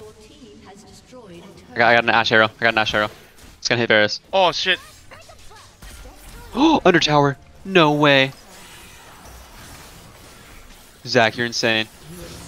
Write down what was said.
I got an Ash arrow. It's gonna hit Varus. Oh shit. Oh, under tower. No way. Zach, you're insane.